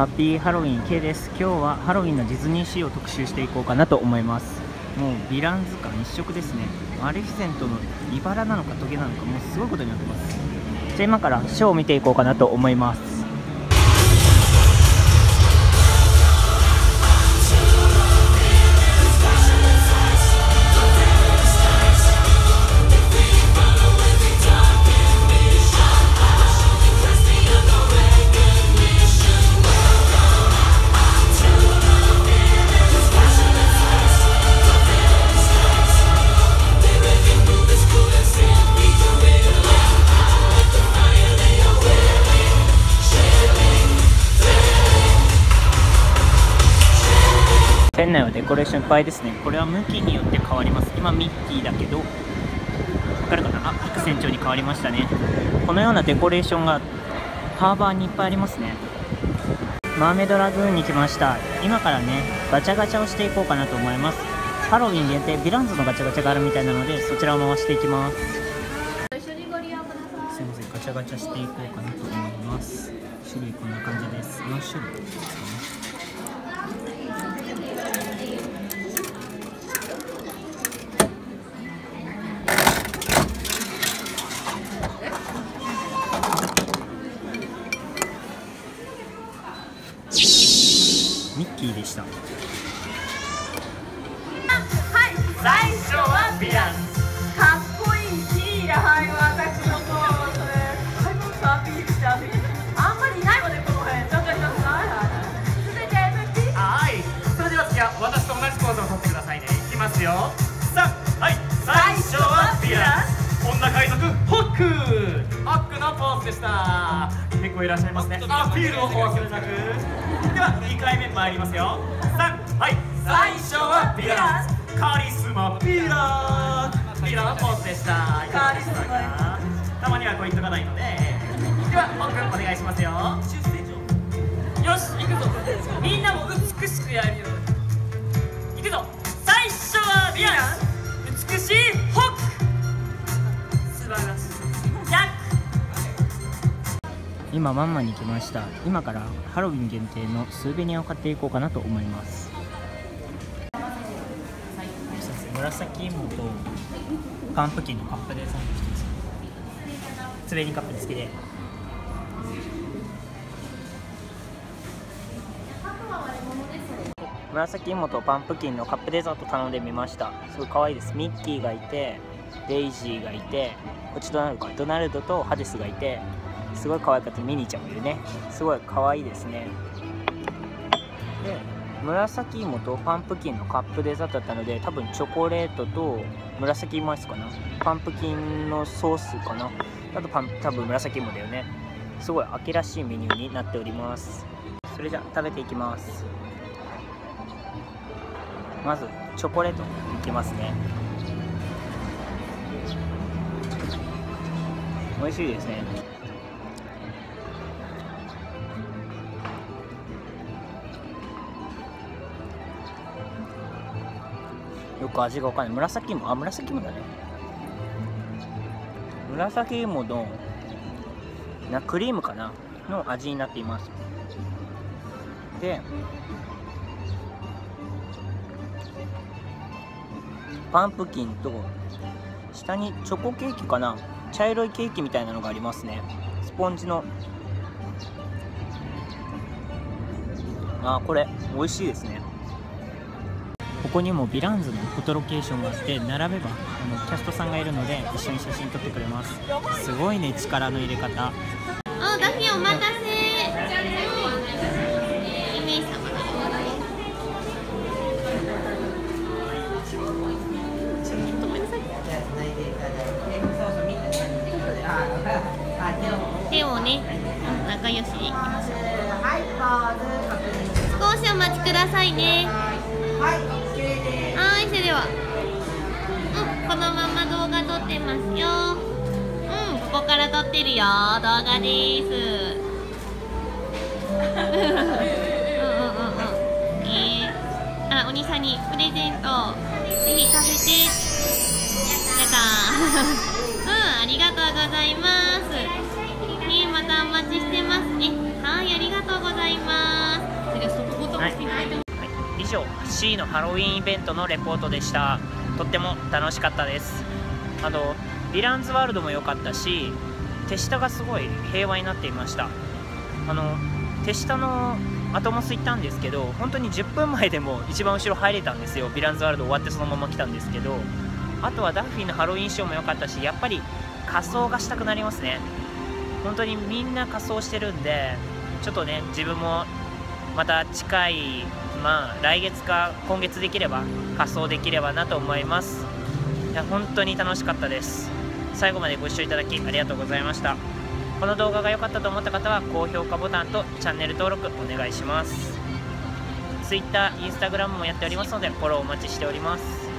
ハッピーハロウィン K です。今日はハロウィンのディズニーシーを特集していこうかなと思います。もうヴィラン図鑑一色ですね。マレフィセントの茨なのかトゲなのか、もうすごいことになってます。じゃあ今からショーを見ていこうかなと思います。店内はデコレーションいっぱいですね。これは向きによって変わります。今ミッキーだけど、わかるかな。副船長に変わりましたね。このようなデコレーションがハーバーにいっぱいありますね。マーメイドラグーンに来ました。今からね、ガチャガチャをしていこうかなと思います。ハロウィン限定ヴィランズのガチャガチャがあるみたいなので、そちらを回していきます。すいません、ガチャガチャしていこうかなと思います。種類こんな感じです。4種類ですかね。ミッキーでした。はい、 最初はヴィランズ、かっこいいキーラ、はい、私の方それ、はい、もうアピールしてアピール、あんまりいないのでこの辺、ちょっとやってください。続いて MVP。はい、それでは次は私と同じポーズを取ってくださいね。いきますよ。はい、最初はヴィランズ、女海賊ホック、ホックのポーズでした。結構いらっしゃいますね。アピールをお忘れなく。では2回目参りますよ。はい、最初はヴィランズ、カリスマヴィラン、ヴィランのポーズでした。カリスマがたまにはこう言っとかないので。ではホックお願いしますよ。よし、行くぞ。みんなも美しくやるよ。行くぞ。最初はヴィラン、美しいホック、素晴らしいジャック。 今マンマに来ました。今からハロウィン限定のスーベニアを買っていこうかなと思います。紫芋とパンプキンのカップでサンドしてます。スベリンカップにつけて。紫芋とパンプキンのカップデザート頼んでみました。すごい可愛いです。ミッキーがいて、デイジーがいて、こっちドナルドとハデスがいて、すごい可愛かった。ミニーちゃんもいるね。すごい可愛いですね。で、紫芋とパンプキンのカップデザートだったので、多分チョコレートと紫芋アイスかな、パンプキンのソースかな、あと多分紫芋だよね。すごい秋らしいメニューになっております。それじゃあ食べていきます。まずチョコレートいきますね。美味しいですね。よく味がわかんない。紫芋だね。紫芋のクリームかなの味になっています。で、パンプキンと下にチョコケーキかな、茶色いケーキみたいなのがありますね。スポンジの、これ美味しいですね。ここにもヴィランズのフォトロケーションがあって、並べばキャストさんがいるので一緒に写真撮ってくれます。すごいね、力の入れ方。 ダフィお待たせ。2名様だよ。手をね、仲良しでいきましょう。少しお待ちくださいね。はい、それでは、このまま動画撮ってますよ。ここから撮ってるよ、動画です。お兄さんにプレゼントぜひ食べて。やったありがとうございます。またお待ちしてますね。はい、ありがとうございます。 上 C のハロウィンイベントのレポートでした。とっても楽しかったです。ヴィランズワールドも良かったし、手下がすごい平和になっていました。手下のアトモス行ったんですけど、本当に10分前でも一番後ろ入れたんですよ。ヴィランズワールド終わってそのまま来たんですけど、あとはダッフィーのハロウィンショーも良かったし、やっぱり仮装がしたくなりますね。本当にみんな仮装してるんで、ちょっとね、自分もまた近い、来月か今月できれば仮装できればなと思います。いや、本当に楽しかったです。最後までご視聴いただきありがとうございました。この動画が良かったと思った方は高評価ボタンとチャンネル登録お願いします。Twitter、Instagram もやっておりますのでフォローお待ちしております。